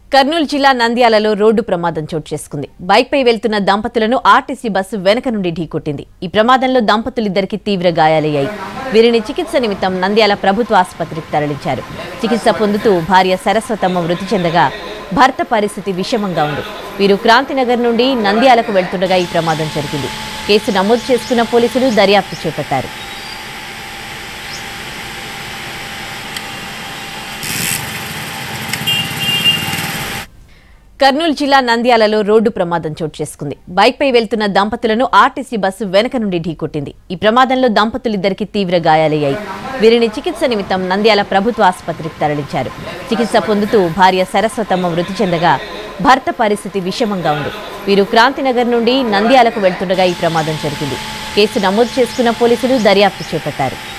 కర్నూలు జిల్లా నంద్యాలలో రోడ్డు ప్రమాదం చోటు చేసుకుంది. బైక్ పై వెళ్తున్న దంపతులను ఆర్టీసీ బస్సు వెనక నుండి ఢీకొట్టింది. ఈ ప్రమాదంలో దంపతులిద్దరికి తీవ్ర గాయాలయ్యాయి. వీరిని చికిత్స నిమిత్తం నంద్యాల ప్రభుత్వ ఆసుపత్రికి తరలించారు. చికిత్స పొందుతూ భార్య సరస్వతమ్మ మృతి చెందగా భర్త పరిస్థితి విషమంగా ఉంది. వీరు క్రాంతినగర్ నుండి నంద్యాలకు వెళ్తుండగా ఈ ప్రమాదం జరిగింది. కేసు నమోదు చేసుకున్న పోలీసులు దర్యాప్తు చేపట్టారు. కర్నూలు జిల్లా నంద్యాలలో రోడ్డు ప్రమాదం చోటు చేసుకుంది. బైక్ పై వెళ్తున్న దంపతులను ఆర్టీసీ బస్సు వెనక నుండి ఢీకొట్టింది. ఈ ప్రమాదంలో దంపతులిద్దరికి తీవ్ర గాయాలయ్యాయి. వీరిని చికిత్స నిమిత్తం నంద్యాల ప్రభుత్వ ఆసుపత్రికి తరలించారు. చికిత్స పొందుతూ భార్య సరస్వతమ్మ మృతి చెందగా భర్త పరిస్థితి విషమంగా ఉంది. వీరు క్రాంతినగర్ నుండి నంద్యాలకు వెళ్తుండగా ఈ ప్రమాదం జరిగింది. కేసు నమోదు చేసుకున్న పోలీసులు దర్యాప్తు చేపట్టారు.